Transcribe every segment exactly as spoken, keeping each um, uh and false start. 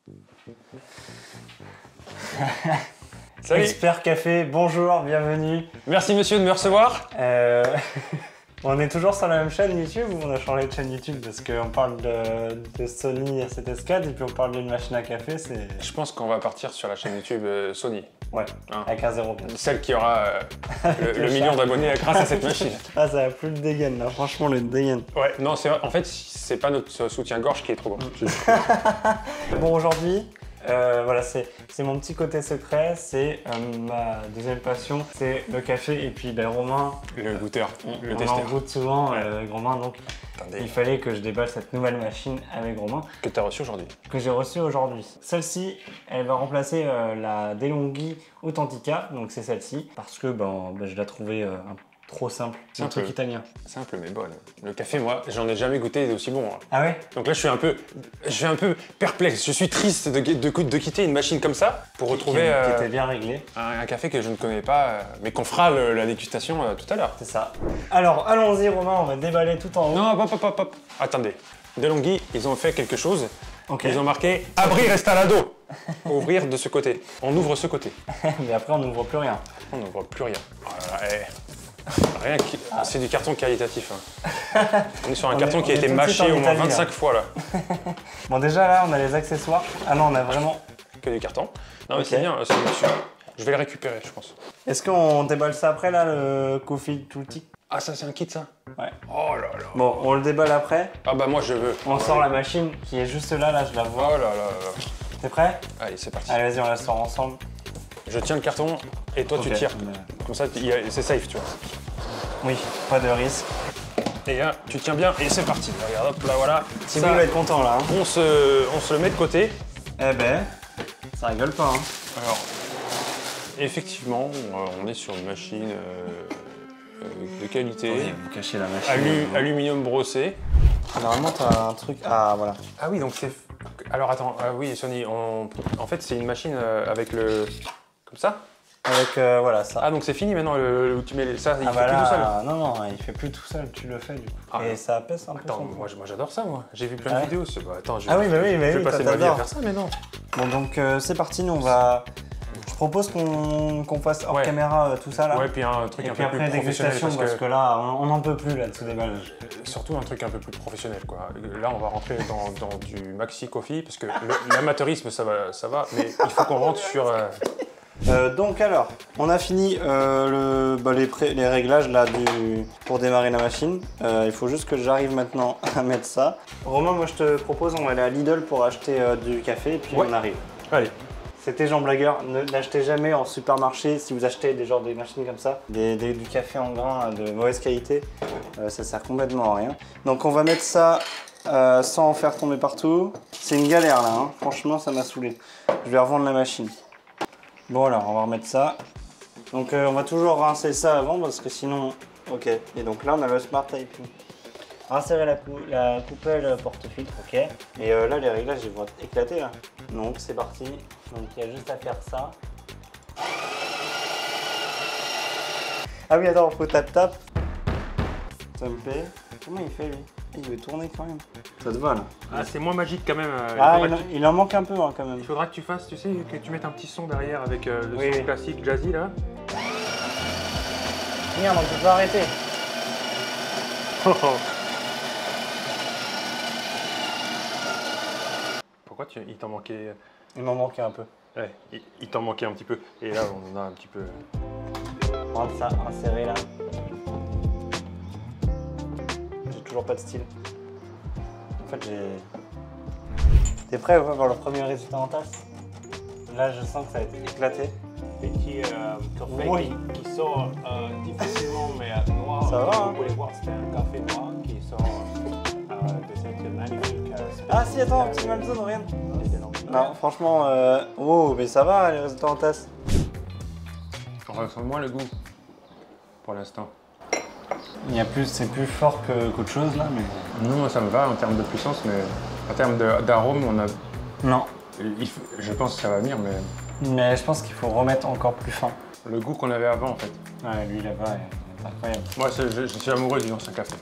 Salut. Expert Café, bonjour, bienvenue. Merci monsieur de me recevoir. Euh... on est toujours sur la même chaîne YouTube ou on a changé de chaîne YouTube? Parce qu'on parle de, de Sony A sept S quatre et puis on parle d'une machine à café, c'est... Je pense qu'on va partir sur la chaîne YouTube euh, Sony. Ouais, hein, avec un zéro. Celle qui aura euh, le, le million d'abonnés grâce à cette machine. Ah, ça va plus le dégaine là, franchement le dégaine. Ouais, non, c'est en fait, c'est pas notre soutien-gorge qui est trop bon. Bon, aujourd'hui, euh, voilà, c'est mon petit côté secret, c'est euh, ma deuxième passion, c'est le café et puis ben, Romain. Le goûteur, on, le on testeur. en goûte souvent euh, avec Romain, donc Attendez. il fallait que je déballe cette nouvelle machine avec Romain. Que tu as reçu aujourd'hui. Que j'ai reçue aujourd'hui. Celle-ci, elle va remplacer euh, la DeLonghi Authentica, donc c'est celle-ci, parce que ben, ben, je la trouvais euh, un trop simple. C'est un truc italien. Simple mais bonne. Le café, moi, j'en ai jamais goûté aussi bon. Hein. Ah ouais? Donc là, je suis un peu, je suis un peu perplexe. Je suis triste de, de, de quitter une machine comme ça pour retrouver qui, euh, qui était bien réglé. Un, un café que je ne connais pas, euh, mais qu'on fera le, la dégustation euh, tout à l'heure. C'est ça. Alors, allons-y, Romain, on va déballer tout en haut. Non, hop, hop, hop, hop. Attendez. DeLonghi, ils ont fait quelque chose. Okay. Ils ont marqué « Abrir restaurado ». Ouvrir de ce côté. On ouvre ce côté. Mais après, on n'ouvre plus rien. On n'ouvre plus rien. Voilà, eh. Rien qui... ah. C'est du carton qualitatif. Hein. On est sur un on carton est, qui a été mâché au moins vingt-cinq fois là. Bon, déjà là, on a les accessoires. Ah non, on a vraiment... Que du carton. Non, mais okay. c'est bien. Je vais le récupérer, je pense. Est-ce qu'on déballe ça après là, le Coffee Tooltip? Ah, ça, c'est un kit, ça? Ouais. Oh là là. Bon, on le déballe après. Ah bah moi, je veux. On ah, sort oui. la machine qui est juste là, là, je la vois. Oh là là là. T'es prêt? Allez, c'est parti. Allez, vas-y, on la sort ensemble. Je tiens le carton et toi, okay. tu tires. Comme ça, c'est safe, tu vois. Oui, pas de risque. Et là, tu tiens bien et c'est parti. Regarde, hop, là, voilà. Si vous va être content, là. Hein. On, se, on se le met de côté. Eh ben, ça rigole pas. Hein. Alors, effectivement, on est sur une machine euh, de qualité. Oui, vous cachez la machine. Alu, aluminium brossé. Normalement, t'as un truc... Ah, voilà. Ah oui, donc c'est... Alors, attends, ah, oui, Sony, on... en fait, c'est une machine avec le... Comme ça? Avec, euh, voilà, ça. Ah, donc c'est fini maintenant, le, le, tu mets ça, il ah fait bah plus là, tout seul? Non, non, il fait plus tout seul, tu le fais du coup. Ah, et ça pèse un peu. Attends, moi, moi j'adore ça, moi. J'ai vu plein ah de vidéos. Bah, attends, je, ah oui, bah oui, bah je oui, vais passer ma vie à faire ça, mais non. Bon, donc euh, c'est parti, nous on va... Je propose qu'on qu'on fasse hors ouais. caméra euh, tout ça là. Ouais, puis un truc et un puis peu après, plus professionnel. Parce que, parce que là, on n'en peut plus là, de ce déballage. Surtout un truc un peu plus professionnel, quoi. Là, on va rentrer dans, dans du maxi coffee, parce que l'amateurisme, ça va, ça va, mais il faut qu'on rentre sur... Euh... Euh, donc alors, on a fini euh, le, bah, les, pré les réglages là du, pour démarrer la machine. Euh, il faut juste que j'arrive maintenant à mettre ça. Romain, moi je te propose, on va aller à Lidl pour acheter euh, du café et puis ouais. on arrive. Allez. C'était Jean Blagueur, ne l'achetez jamais en supermarché si vous achetez des genres des machines comme ça, des, des, du café en grain de mauvaise qualité, euh, ça sert complètement à rien. Donc on va mettre ça euh, sans en faire tomber partout. C'est une galère là, hein. Franchement ça m'a saoulé. Je vais revendre la machine. Bon alors, on va remettre ça. Donc euh, on va toujours rincer ça avant parce que sinon... Ok. Et donc là, on a le Smart Typing. Insérer la, cou la coupelle porte-filtre, ok. Et euh, là, les réglages, ils vont éclater là. Donc c'est parti. Donc il y a juste à faire ça. Ah oui, attends, faut tap-tap. Ça me plaît. Comment il fait lui? Il veut tourner quand même. Ça te va là? Ah, c'est moins magique quand même. Euh, ah, il, il, il en manque un peu hein, quand même. Il faudra que tu fasses, tu sais, que tu mettes un petit son derrière avec euh, le oui, son oui. classique jazzy là. Merde, on peut pas arrêter. Pourquoi tu, il t'en manquait? Il m'en manquait un peu. Ouais, il, il t'en manquait un petit peu. Et là, on en a un petit peu. On va ça insérer là. J'ai toujours pas de style. En fait, j'ai... T'es prêt ouais, voir le premier résultat en tasse? Là, je sens que ça va être éclaté. Petit euh, café oui. qui, qui sort euh, difficilement, mais euh, noir. Ça va, vous hein. pouvez voir, c'est un café noir qui sort euh, de cette magnifique... Euh, ah si, attends, petit malzone, regarde. Non, franchement, euh... oh, mais ça va, les résultats en tasse. On ressent moins le goût, pour l'instant. Il y a plus, c'est plus fort que, qu'autre chose là, mais... Non, moi ça me va en termes de puissance, mais en termes d'arôme, on a... Non. Il faut... Je pense que ça va venir, mais... Mais je pense qu'il faut remettre encore plus fin. Le goût qu'on avait avant, en fait. Ouais, lui là-bas, est incroyable. Moi, je, je suis amoureux du ancien café.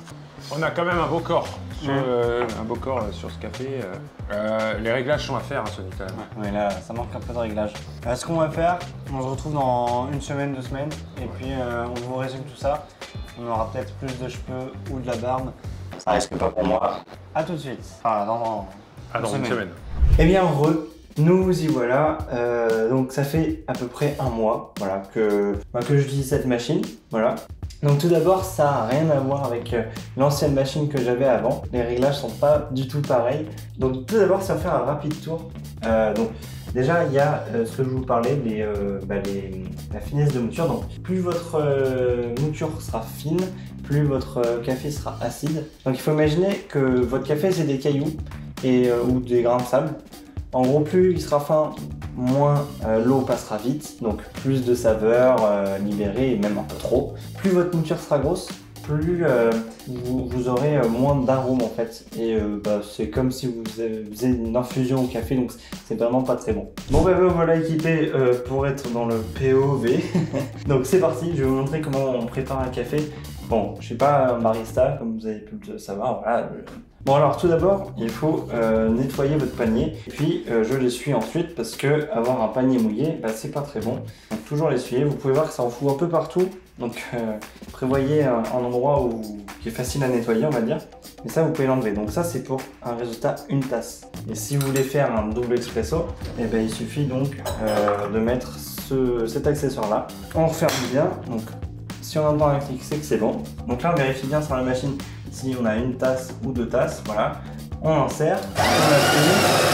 On a quand même un beau corps. Sur, Mmh. euh, un beau corps euh, sur ce café. Euh, euh, les réglages sont à faire, hein, Sony, quand même. Oui, là, ça manque un peu de réglage. Euh, ce qu'on va faire, on se retrouve dans une semaine, deux semaines, et puis euh, on vous résume tout ça. On aura peut-être plus de cheveux ou de la barbe. Ça risque pas pour moi. A tout de suite. Enfin, dans, dans Ah, dans une semaine. Eh bien, heureux. Nous y voilà. Euh, donc ça fait à peu près un mois, voilà, que, bah, que j'utilise cette machine. Voilà. Donc tout d'abord, ça n'a rien à voir avec euh, l'ancienne machine que j'avais avant. Les réglages sont pas du tout pareils. Donc tout d'abord, ça va faire un rapide tour. Euh, donc déjà, il y a euh, ce que je vous parlais, les, euh, bah, les, la finesse de mouture. Donc plus votre euh, mouture sera fine, plus votre euh, café sera acide. Donc il faut imaginer que votre café, c'est des cailloux et, euh, ou des grains de sable. En gros, plus il sera fin, moins euh, l'eau passera vite, donc plus de saveur euh, libérée et même un peu trop. Plus votre mouture sera grosse, plus euh, vous, vous aurez euh, moins d'arômes en fait. Et euh, bah, c'est comme si vous faisiez une infusion au café, donc c'est vraiment pas très bon. Bon bah, bah voilà équipé euh, pour être dans le P O V. Donc c'est parti, je vais vous montrer comment on prépare un café. Bon, je suis pas un barista, comme vous avez pu le savoir, voilà. Bon alors tout d'abord, il faut euh, nettoyer votre panier, et puis euh, je l'essuie ensuite parce que avoir un panier mouillé, bah, c'est pas très bon. Donc toujours l'essuyer, vous pouvez voir que ça en fout un peu partout, donc euh, prévoyez un, un endroit où, qui est facile à nettoyer on va dire, et ça vous pouvez l'enlever. Donc ça c'est pour un résultat une tasse. Et si vous voulez faire un double expresso, eh ben, il suffit donc euh, de mettre ce, cet accessoire là. On referme bien, donc si on entend un clic c'est que c'est bon. Donc là on vérifie bien sur la machine si on a une tasse ou deux tasses, voilà. On insère, on appuie.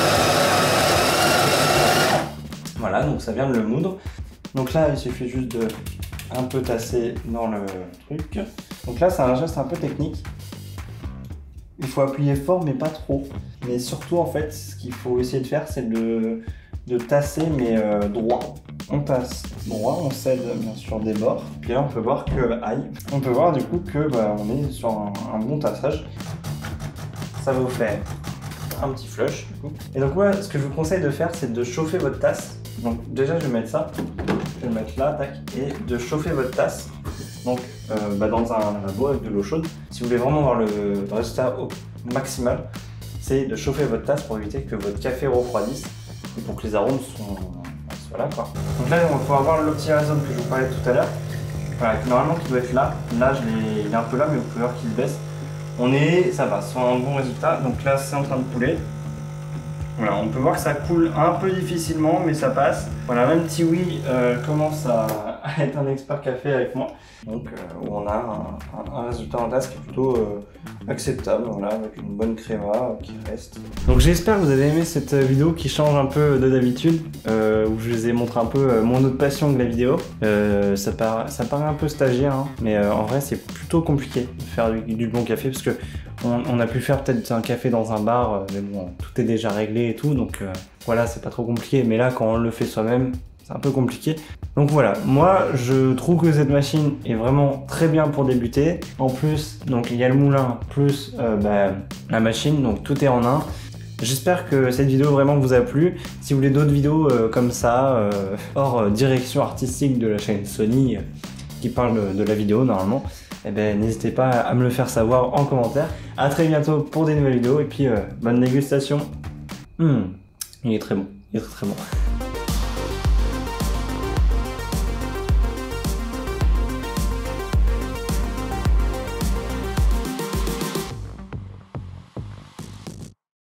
Voilà, donc ça vient de le moudre. Donc là, il suffit juste de un peu tasser dans le truc. Donc là, c'est un geste un peu technique. Il faut appuyer fort, mais pas trop. Mais surtout, en fait, ce qu'il faut essayer de faire, c'est de, de tasser, mais euh, droit. On tasse droit, on cède bien sûr des bords. Puis là, on peut voir que, aïe, on peut voir du coup que bah, on est sur un, un bon tassage. Ça vous fait un petit flush du coup. Et donc moi, ce que je vous conseille de faire, c'est de chauffer votre tasse. Donc déjà, je vais mettre ça. Je vais le mettre là, tac, et de chauffer votre tasse. Donc euh, bah, dans un lavabo avec de l'eau chaude. Si vous voulez vraiment avoir le résultat au maximal, c'est de chauffer votre tasse pour éviter que votre café refroidisse et pour que les arômes sont voilà quoi. Donc là on va pouvoir voir l'optimisation que je vous parlais tout à l'heure. Voilà, normalement qui doit être là. Là je il est un peu là mais vous pouvez voir qu'il baisse. On est, ça va, sur un bon résultat. Donc là c'est en train de couler. Voilà, on peut voir que ça coule un peu difficilement mais ça passe. Voilà, même Tiwi euh, commence à, à être un expert café avec moi. Donc euh, on a un, un, un résultat en tasse qui est plutôt euh, acceptable, voilà, avec une bonne créma qui reste. Donc j'espère que vous avez aimé cette vidéo qui change un peu de d'habitude, euh, où je vous ai montré un peu euh, mon autre passion que la vidéo. Euh, ça, paraît, ça paraît un peu stagiaire, hein, mais euh, en vrai c'est plutôt compliqué de faire du, du bon café parce que on, on a pu faire peut-être un café dans un bar, euh, mais bon, tout est déjà réglé et tout, donc euh, voilà, c'est pas trop compliqué. Mais là, quand on le fait soi-même, c'est un peu compliqué. Donc voilà, moi je trouve que cette machine est vraiment très bien pour débuter. En plus, donc il y a le moulin plus euh, bah, la machine, donc tout est en un. J'espère que cette vidéo vraiment vous a plu. Si vous voulez d'autres vidéos euh, comme ça, euh, hors euh, direction artistique de la chaîne Sony, euh, qui parle de, de la vidéo normalement, eh ben, n'hésitez pas à me le faire savoir en commentaire. A très bientôt pour des nouvelles vidéos et puis euh, bonne dégustation. Mmh, il est très bon, il est très très bon.